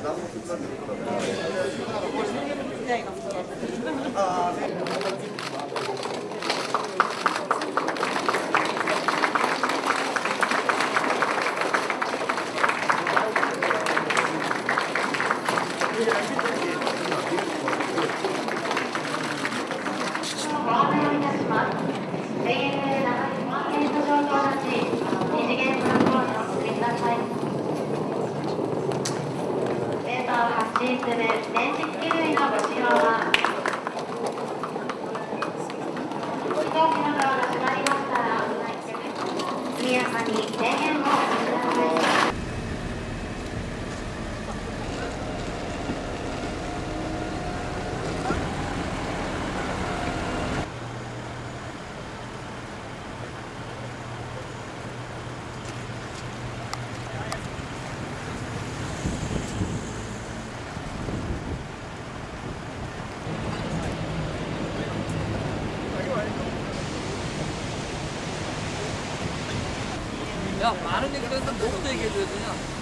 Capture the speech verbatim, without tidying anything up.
発信する電子機類のご使用は飛行機のドアが閉まりましたら速やかに電源をお押しください。 야, 많은 얘기를 해서 뭐부터 얘기해줘야 되냐?